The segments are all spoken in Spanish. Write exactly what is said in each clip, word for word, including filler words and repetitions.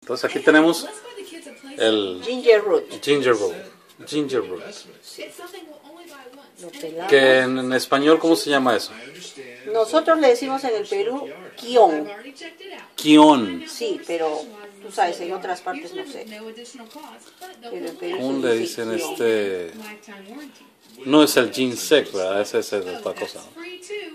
Entonces aquí tenemos el ginger root. Ginger root. Ginger root. Sí. Que en, en español, ¿cómo se llama eso? Nosotros le decimos en el Perú kion. Kion. Sí, pero tú sabes, en otras partes no sé. Pero en Perú ¿Cómo se le dice dicen kion. este? No es el ginseng, ¿verdad? Ese es otra cosa, ¿no?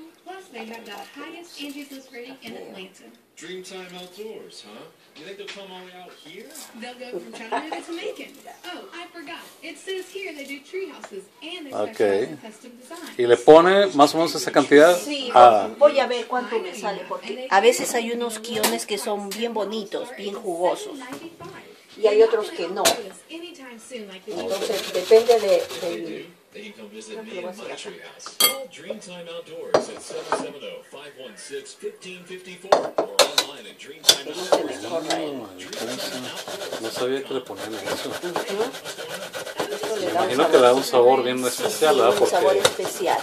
Dreamtime Outdoors, huh? You think they'll come all the way out here? They'll go from Chattanooga to Macon. Oh, I forgot. It says here they do tree houses and they specialize in custom design. Y le pone más o menos esa cantidad Sí, a... voy a ver cuánto me sale, porque a veces hay unos kiones que son bien bonitos, bien jugosos, y hay otros que no. Entonces depende de, del... Then you come visit me in my treehouse. Call Dreamtime Outdoors at seven seven zero, five one six, one five five four or online at dreamtime que no se outdoors. me corra el... No sabía que le ponían eso. Esto le da un Imagino que le da un sabor bien Sí, especial, sí, ¿verdad? un sabor Porque especial.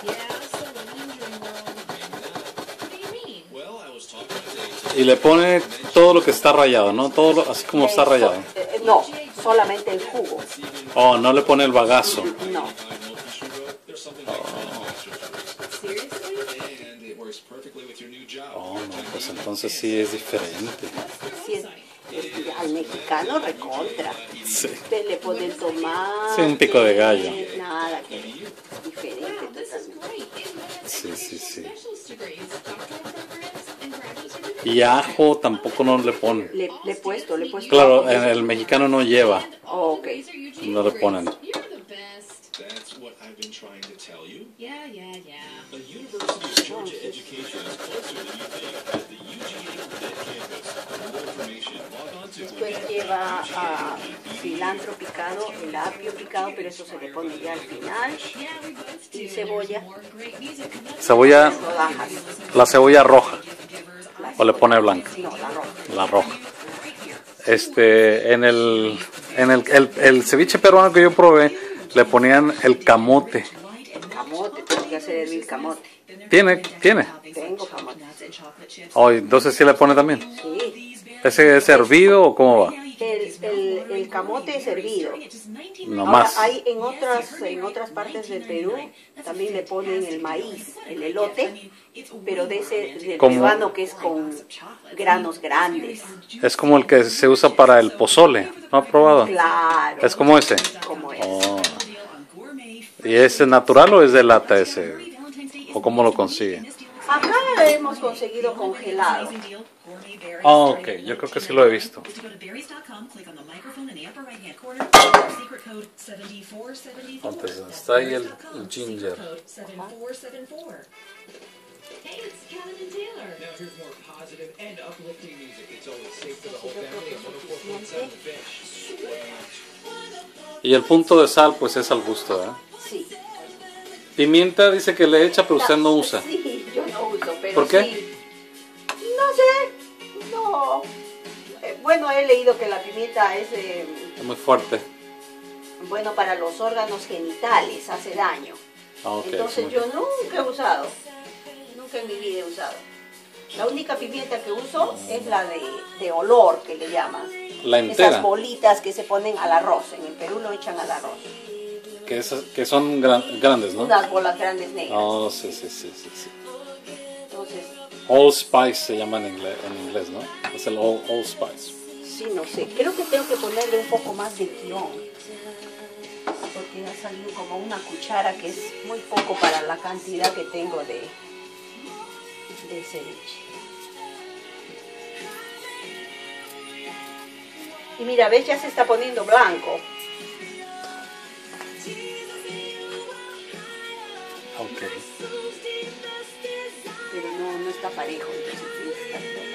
Well, I was talking to Dave. y le pone todo lo que está rayado, ¿no? Todo lo- así como está Eh, so- rayado. eh, no, solamente el jugo. Oh, no le pone el bagazo. No. There's something like and it works perfectly with your new job. Oh, no, pues entonces sí es diferente. Sí, es- es- al mexicano recontra. Sí. Usted le pone el tomate. Sí, un pico de gallo. Nada, que diferente totalmente. Sí, sí, sí. Y ajo tampoco no le pone. Le, le he puesto, le he puesto. Claro, en el mexicano no lleva. Oh, ok. No le ponen. That's what I've been trying to tell you. Yeah, yeah, yeah. The University of Georgia education is closer than you think at the U G A Cadet campus. For more information, log on to Después lleva ah, cilantro picado, el apio picado, pero eso se le pone ya al final. Y cebolla, Cebolla, rodajas. la cebolla roja. O le pone blanca. No, la roja. La roja. Este, en el, en el, el, el ceviche peruano que yo probé, le ponían el camote. Camote, tengo que hacer hervir camote. ¿Tiene? ¿Tiene? Tengo camote. Oh, entonces sí le pone también. Sí. ¿Ese es hervido o cómo va? El, el, el camote es hervido. No Ahora, más. hay en otras, en otras partes del Perú también le ponen el maíz, el elote, pero de ese del Como- peruano que es con granos grandes. Es como el que se usa para el pozole. ¿No ha probado? Claro. Es como ese. Como es. Oh. ¿Y es natural o es de lata ese? ¿O cómo lo consigue? Acá lo hemos conseguido congelado. Ah, ok. Yo creo que sí lo he visto. Entonces, está ahí el, el ginger. Hey, it's Calvin and Taylor. Now here's more positive and uplifting music. It's always safe for the whole family at one oh four point seven The Fish. Y el punto de sal, pues es al gusto, ¿eh? Sí. Pimienta dice que le echa, pero usted no usa. Sí, yo no uso, pero ¿Por qué? sí. No sé, no. Eh, bueno, he leído que la pimienta es eh, Es muy fuerte. bueno para los órganos genitales, hace daño. Ah, ok. Entonces muy- yo nunca he usado, nunca en mi vida he usado. La única pimienta que uso es la de, de olor, que le llaman. La entera. Esas bolitas que se ponen al arroz, en el Perú lo echan al arroz. Que, es- que son gran- grandes, ¿no? Unas bolas grandes negras. Oh, sí, sí, sí, sí, sí. Entonces, Allspice se llama en inglés, en inglés, ¿no? Es el all, allspice. sí, no sé. Creo que tengo que ponerle un poco más de guión. Porque ha salido como una cuchara que es muy poco para la cantidad que tengo de, de ceviche. Y mira, ves, ya se está poniendo blanco. Ok. Pero no, no está parejo. Entonces tiene que estar todo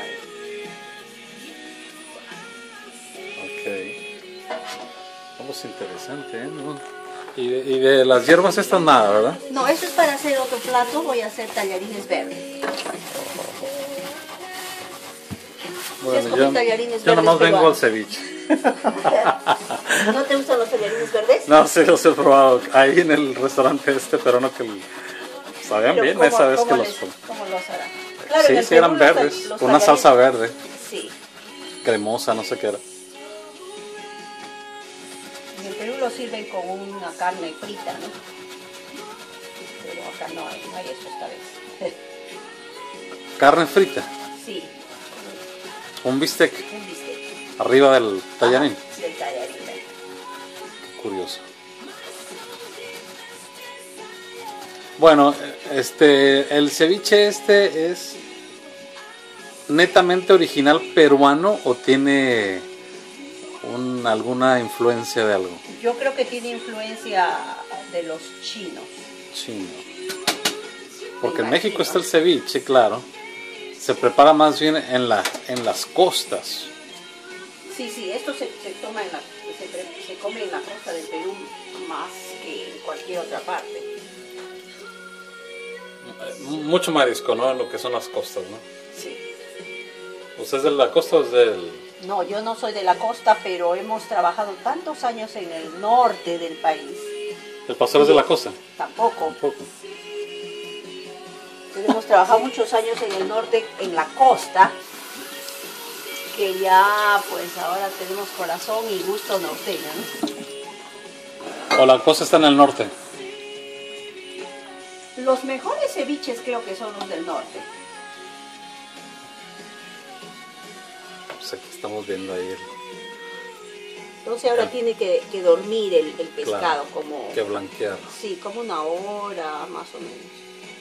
parejo. Ok. Vamos, interesante, ¿eh? ¿No? Y, de, y de las hierbas estas nada, ¿verdad? No, eso es para hacer otro plato. Voy a hacer tallarines verdes. Bueno, comen yo, tallarines yo nomás verdes vengo al peruanos? ceviche. ¿No te gustan los tallarines verdes? No, sí los he probado ahí en el restaurante este, pero no que el- sabían Pero bien ¿cómo- esa vez que cómo los les- probé. ¿Cómo los harán? Claro, en Sí, el sí eran Perú los- verdes, los con una salsa tallarines- verde, Sí. cremosa, no sé qué era. En el Perú lo sirven con una carne frita, ¿no? Pero acá no hay, no hay eso esta vez. Carne frita, Sí, un bistec un bistec. arriba del tallarín. Ajá, del tallarín. Curioso. Bueno, este, el ceviche este es netamente original peruano o tiene un, alguna influencia de algo Yo creo que tiene influencia de los chinos. chino. Porque en Me México imagino. está el ceviche, claro. Se prepara más bien en la, en las costas. Sí, sí, esto se, se toma en la, se, pre- se come en la costa del Perú más que en cualquier otra parte. Mucho marisco, ¿no? En lo que son las costas, ¿no? Sí. ¿Usted es de la costa o es del...? No, yo no soy de la costa, pero hemos trabajado tantos años en el norte del país. ¿El pastor es de la costa? Tampoco. Tampoco. Entonces, hemos trabajado muchos años en el norte, en la costa, que ya pues ahora tenemos corazón y gusto norteño, ¿no? ¿O la costa está en el norte? Los mejores ceviches creo que son los del norte. Pues aquí estamos viendo ahí el... Entonces ahora Ah. tiene que, que dormir el, el pescado, Claro, como, que blanquear. sí, como una hora más o menos.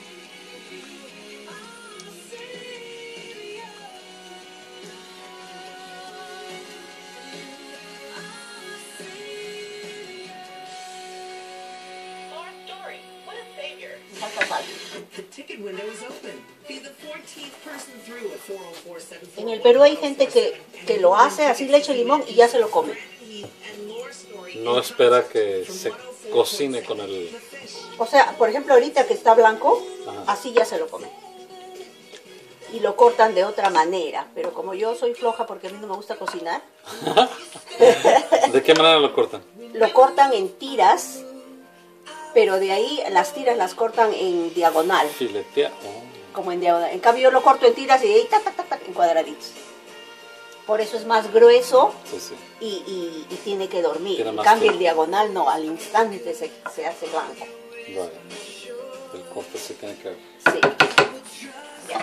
Lauren Dory, what a savior. Falta sal. The ticket window is open. Be the fourteenth person through at four oh four, seven four En el Perú hay gente que, que lo hace, así le echa limón y ya se lo come. No espera que se cocine con el... O sea, por ejemplo, ahorita que está blanco, Ajá. así ya se lo come. Y lo cortan de otra manera, pero como yo soy floja porque a mí no me gusta cocinar, ¿De qué manera lo cortan? lo cortan en tiras, pero de ahí las tiras las cortan en diagonal, Filetea. Oh. como en diagonal. En cambio yo lo corto en tiras y de ahí tac, tac, tac, tac, en cuadraditos. Por eso es más grueso Sí, sí. y, y- y tiene que dormir. Tiene En más cambio tiempo. el diagonal no, al instante se, se hace blanco. Vale. El corte se tiene que... Sí. Ya.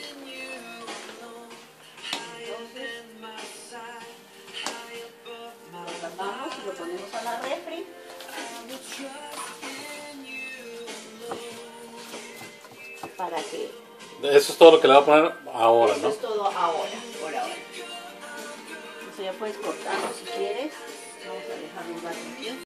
Entonces, lo tapamos y lo ponemos a la refri. Para que... Eso es todo lo que le va a poner ahora, Eso ¿no? es todo ahora, por ahora. Entonces ya puedes cortarlo si quieres. Vamos a dejarlo un ratito.